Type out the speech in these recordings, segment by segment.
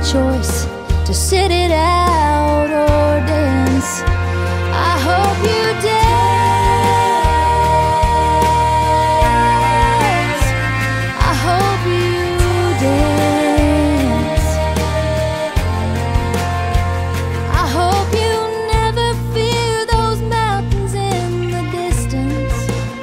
choice to sit it out or dance. I hope you dance. I hope you dance. I hope you never fear those mountains in the distance.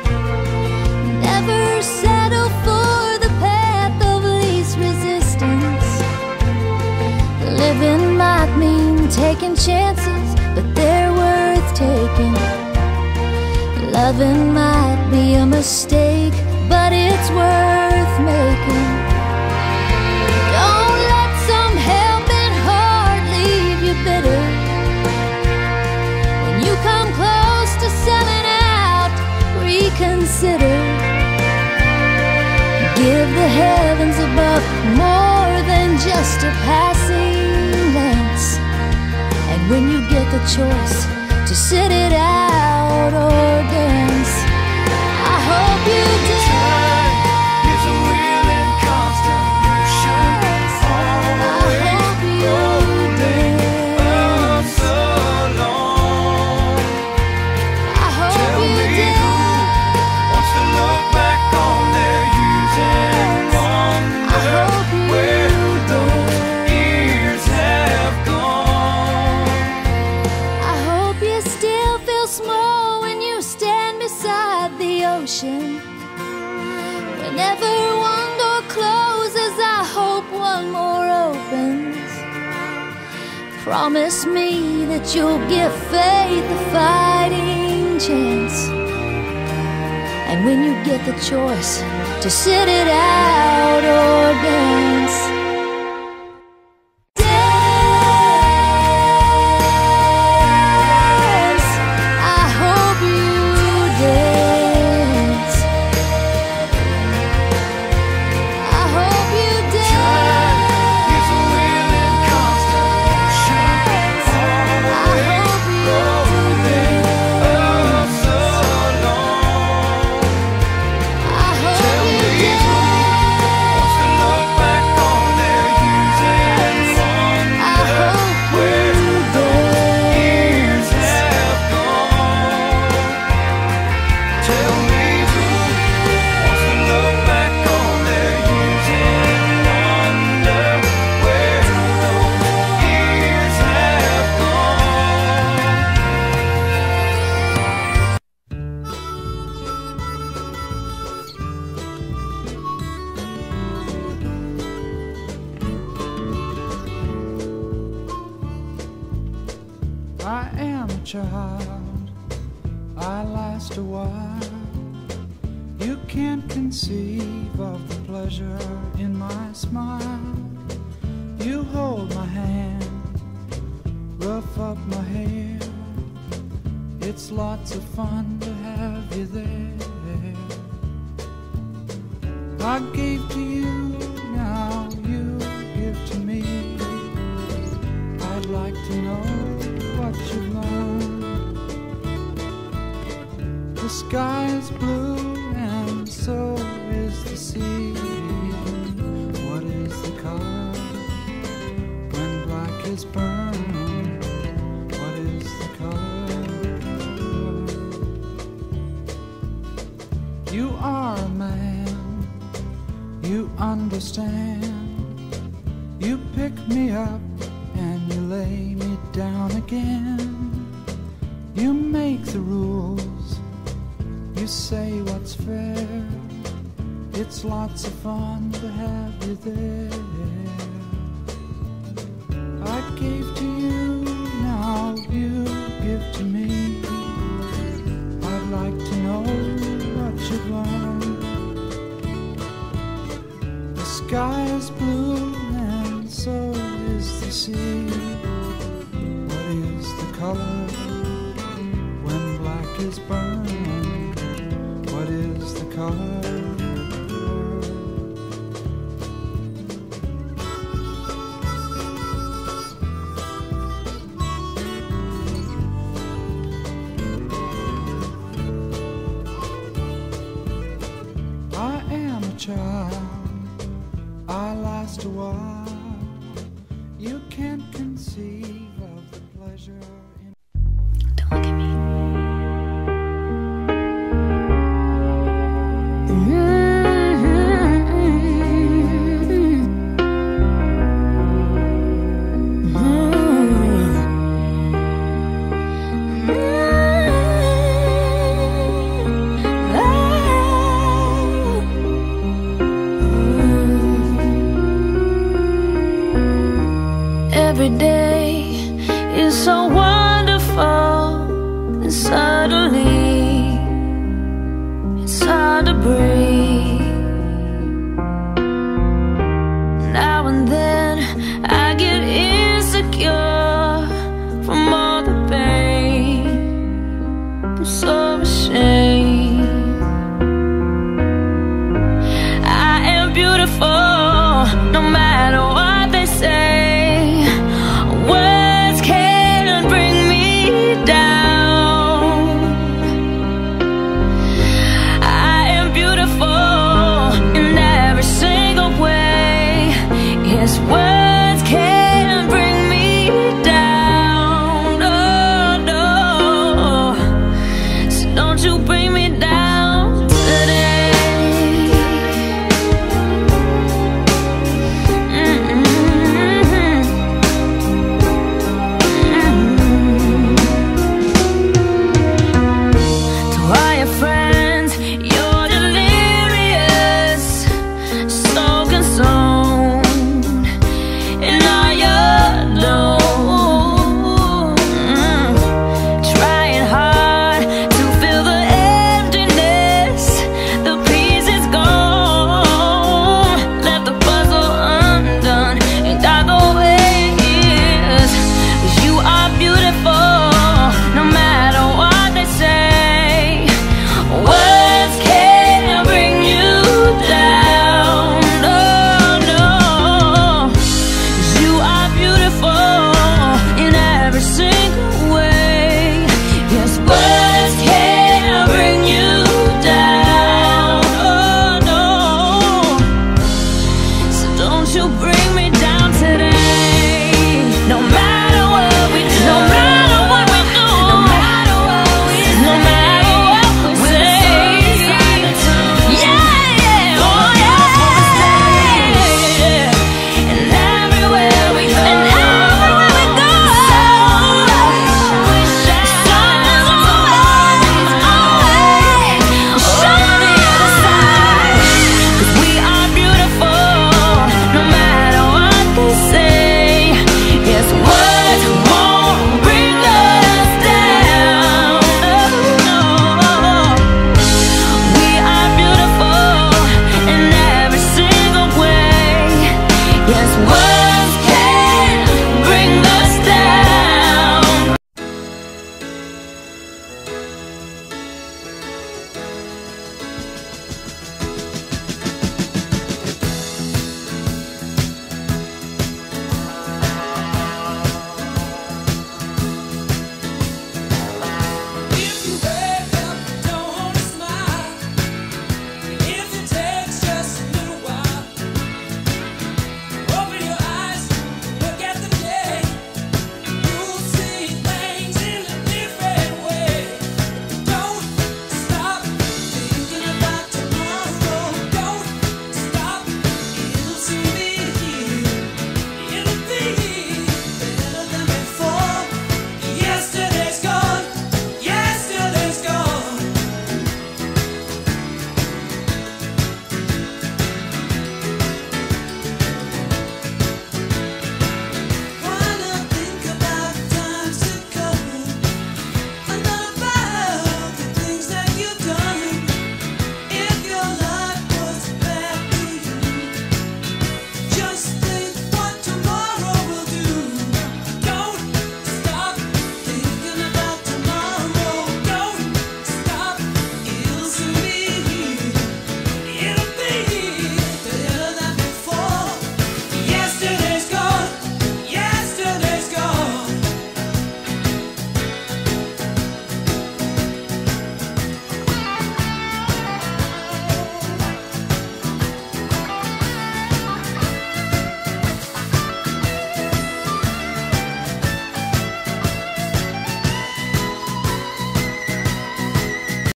Never settle for the path of least resistance. Living might mean taking chances, but they're worth taking. Loving might be a mistake, but it's worth making. Don't let some helping heart leave you bitter. When you come close to selling out, reconsider. Give the heavens above more than just a passing glance. And when you get the choice to sit it out or dance, I hope you dance. Time is a wheel in constant motion, always rolling us along. I hope Tell you me dance. who wants to look back on their youth and wonder where those years have gone. I hope you still feel small when you stand beside the ocean. Whenever one door closes, I hope one more opens. Promise me that you'll give faith a fighting chance. And when you get the choice to sit it out or dance, dance. I hope you dance. I hope you Time dance. is a wheel in constant motion, always rolling us along. I hope Tell you me who wants to look back on their youth and I wonder hope where you those years dance. have gone. Tell me who wants to look back on their youth and wonder where those years have gone. I am a child, I last a while. You can't conceive of the pleasure in my smile. You hold my hand, rough up my hair. It's lots of fun to have you there. I gave to you, now you give to me. I'd like to know what you've learned. The sky is blue and so is the sea. What is the color when black is burned? What is the color? You are a man, you understand. You pick me up and you lay me down again. You make the rules, you say what's fair. It's lots of fun to have you there. I gave to you, now you give to me. I'd like to know what you've learned. The sky is blue and so is the sea. What is the color when black is burned? What is the color? child, I last a while. is so wonderful.